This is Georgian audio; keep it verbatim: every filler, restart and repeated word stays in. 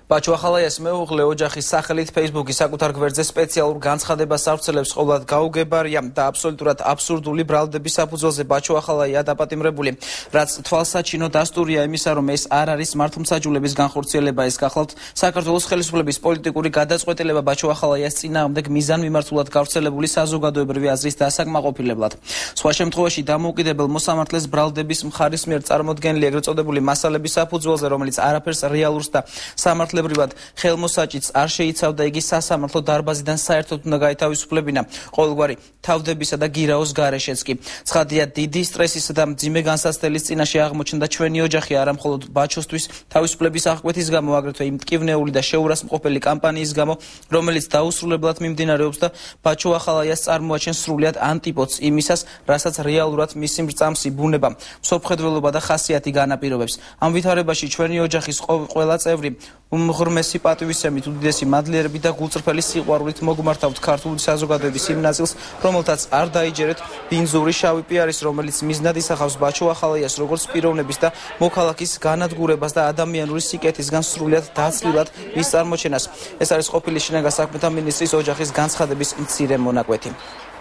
ბაჩო ახალაიას მეუღლე ოჯახის სახელით Facebook-ის საკუთარ გვერდზე სპეციალურ განცხადებას ავრცელებს ყოვლად გაუგებარია და აბსოლუტურად აბსურდული ბრალდების საფუძველზე ბაჩო ახალაია დაპატიმრებული. რაც თვალსაჩინო დასტურია იმისა, რომ ეს არ არის მართლმსაჯულების განხორციელება, ეს გახლავთ საქართველოს ხელისუფლების პოლიტიკური გადაწყვეტილება ბაჩო ახალაიას წინააღმდეგ მიზანმიმართულად გავრცელებული საზოგადოებრივი აზრის დასაკმაყოფილებლად. სხვა შემთხვევაში დამოუკიდებელ მოსამართლეს ბრალდების მხარის მიერ წარმოდგენილი ეგრეთ წოდებული მასალების საფუძველზე, რომელიც არაფერს რეალურს და სამართლებრივად ხელმოსაჭიც არ შეიცავდა, იგი სასამართლო დარბაზიდან საერთოდ უნდა გაითავისუფლებინა ყოველგვარი თავდებისა და გირაოს გარეშეც კი. ცხადია, დიდი სტრესის და მძიმე განსაცდელის წინაშე აღმოჩნდა ჩვენი ოჯახი არა მხოლოდ ბაჩოსთვის თავისუფლების აღკვეთის გამო, აგრეთვე იმ მტკივნეული და შეურასმყოფელი კამპანიის გამო, რომელიც დაუსრულებლად მიმდინარეობს და ბაჩო ახალაიას წარმოაჩენს სრულიად ანტიპოდს იმისას, რასაც რეალურად მისი მრწამსი ბუნება, მსოფლმხედველობა და ხასიათი განაპირობებს. ამ ვითარებაში ჩვენი ოჯახის ყველა წევრი უმღრმესი პატივისცემით, უდიდესი მადლიერებით და გულწრფელი სიყვარულით მოგმართავთ ქართული საზოგადოების იმ ნაწილს, რომელთაც არ დაიჯერეთ ბინძური შავი პიარის, რომელიც მიზნად ისახავს ბაჩო ახალაიას როგორც პიროვნების და მოქალაქის განადგურებას და ადამიანური სიკეთისგან სრულიად დაცლილად მის წარმოჩენას. ეს არის ყოფილი შინაგან საქმეთა მინისტრის ოჯახის განცხადების მცირე მონაკვეთი.